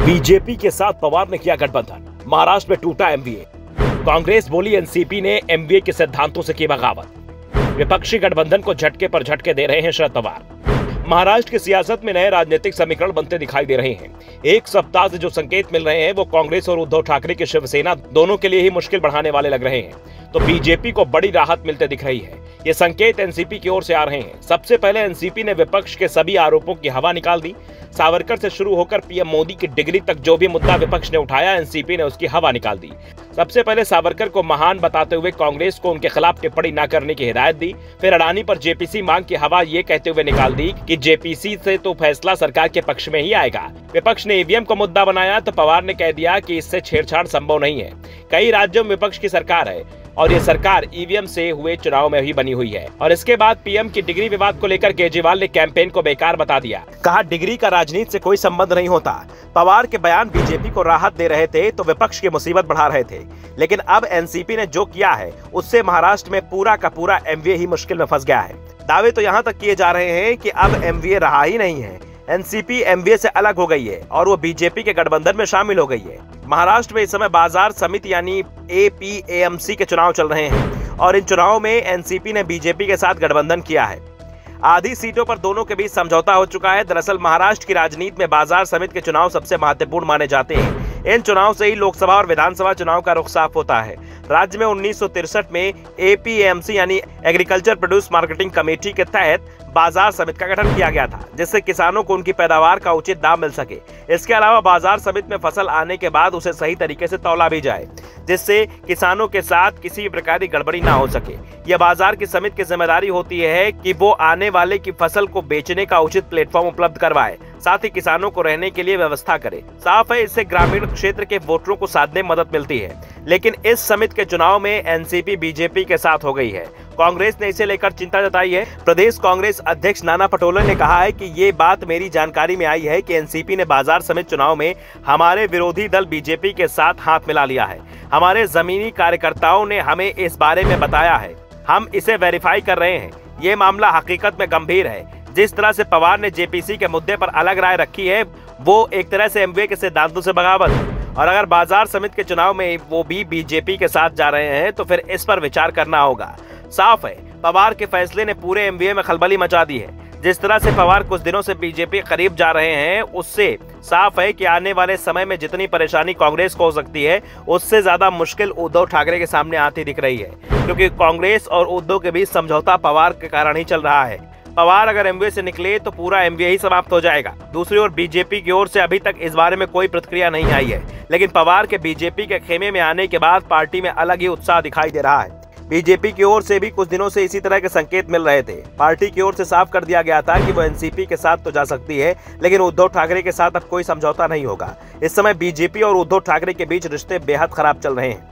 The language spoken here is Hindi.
बीजेपी के साथ पवार ने किया गठबंधन, महाराष्ट्र में टूटा एमवीए। कांग्रेस बोली एनसीपी ने एमवीए के सिद्धांतों से की बगावत। विपक्षी गठबंधन को झटके पर झटके दे रहे हैं शरद पवार। महाराष्ट्र की सियासत में नए राजनीतिक समीकरण बनते दिखाई दे रहे हैं। एक सप्ताह से जो संकेत मिल रहे हैं वो कांग्रेस और उद्धव ठाकरे की शिवसेना दोनों के लिए ही मुश्किल बढ़ाने वाले लग रहे हैं, तो बीजेपी को बड़ी राहत मिलते दिख रही है। ये संकेत एनसीपी की ओर से आ रहे हैं। सबसे पहले एनसीपी ने विपक्ष के सभी आरोपों की हवा निकाल दी। सावरकर से शुरू होकर पीएम मोदी की डिग्री तक जो भी मुद्दा विपक्ष ने उठाया, एनसीपी ने उसकी हवा निकाल दी। सबसे पहले सावरकर को महान बताते हुए कांग्रेस को उनके खिलाफ टिप्पणी न करने की हिदायत दी। फिर अडानी पर जेपीसी मांग की हवा ये कहते हुए निकाल दी कि जेपीसी से तो फैसला सरकार के पक्ष में ही आएगा। विपक्ष ने ईवीएम को मुद्दा बनाया तो पवार ने कह दिया कि इससे छेड़छाड़ संभव नहीं है। कई राज्यों में विपक्ष की सरकार है और ये सरकार ईवीएम से हुए चुनाव में ही बनी हुई है। और इसके बाद पीएम की डिग्री विवाद को लेकर केजरीवाल ने कैंपेन को बेकार बता दिया। कहा डिग्री का राजनीति से कोई संबंध नहीं होता। पवार के बयान बीजेपी को राहत दे रहे थे तो विपक्ष की मुसीबत बढ़ा रहे थे। लेकिन अब एनसीपी ने जो किया है उससे महाराष्ट्र में पूरा का पूरा एमवीए ही मुश्किल में फंस गया है। दावे तो यहाँ तक किए जा रहे हैं कि अब एमवीए रहा ही नहीं है। एनसीपी एमवीए से अलग हो गई है और वो बीजेपी के गठबंधन में शामिल हो गई है। महाराष्ट्र में इस समय बाजार समिति यानी एपीएमसी के चुनाव चल रहे हैं और इन चुनावों में एनसीपी ने बीजेपी के साथ गठबंधन किया है। आधी सीटों पर दोनों के बीच समझौता हो चुका है। दरअसल महाराष्ट्र की राजनीति में बाजार समिति के चुनाव सबसे महत्वपूर्ण माने जाते हैं। इन चुनाव से ही लोकसभा और विधानसभा चुनाव का रुख साफ होता है। राज्य में 1963 में एपीएमसी यानी एग्रीकल्चर प्रोड्यूस मार्केटिंग कमेटी के तहत बाजार समिति का गठन किया गया था, जिससे किसानों को उनकी पैदावार का उचित दाम मिल सके। इसके अलावा बाजार समिति में फसल आने के बाद उसे सही तरीके से तौला भी जाए, जिससे किसानों के साथ किसी भी प्रकार की गड़बड़ी ना हो सके। यह बाजार की समिति की जिम्मेदारी होती है कि वो आने वाले की फसल को बेचने का उचित प्लेटफॉर्म उपलब्ध करवाए, साथ ही किसानों को रहने के लिए व्यवस्था करे। साफ है, इससे ग्रामीण क्षेत्र के वोटरों को साधने में मदद मिलती है। लेकिन इस समिति के चुनाव में एनसीपी बीजेपी के साथ हो गई है। कांग्रेस ने इसे लेकर चिंता जताई है। प्रदेश कांग्रेस अध्यक्ष नाना पटोले ने कहा है कि ये बात मेरी जानकारी में आई है कि एनसीपी ने बाजार समिति चुनाव में हमारे विरोधी दल बीजेपी के साथ हाथ मिला लिया है। हमारे जमीनी कार्यकर्ताओं ने हमें इस बारे में बताया है। हम इसे वेरीफाई कर रहे हैं। ये मामला हकीकत में गंभीर है। जिस तरह से पवार ने जेपीसी के मुद्दे पर अलग राय रखी है वो एक तरह से एमवीए के सिद्धांतों से बगावत है। और अगर बाजार समिति के चुनाव में वो भी बीजेपी के साथ जा रहे हैं तो फिर इस पर विचार करना होगा। साफ है, पवार के फैसले ने पूरे एमवीए में खलबली मचा दी है। जिस तरह से पवार कुछ दिनों से बीजेपी के करीब जा रहे हैं उससे साफ है कि आने वाले समय में जितनी परेशानी कांग्रेस को हो सकती है उससे ज्यादा मुश्किल उद्धव ठाकरे के सामने आती दिख रही है, क्योंकि कांग्रेस और उद्धव के बीच समझौता पवार के कारण ही चल रहा है। पवार अगर एमवीए से निकले तो पूरा एमवीए ही समाप्त हो जाएगा। दूसरी ओर बीजेपी की ओर से अभी तक इस बारे में कोई प्रतिक्रिया नहीं आई है, लेकिन पवार के बीजेपी के खेमे में आने के बाद पार्टी में अलग ही उत्साह दिखाई दे रहा है। बीजेपी की ओर से भी कुछ दिनों से इसी तरह के संकेत मिल रहे थे। पार्टी की ओर से साफ कर दिया गया था कि वो एनसीपी के साथ तो जा सकती है, लेकिन उद्धव ठाकरे के साथ अब कोई समझौता नहीं होगा। इस समय बीजेपी और उद्धव ठाकरे के बीच रिश्ते बेहद खराब चल रहे हैं।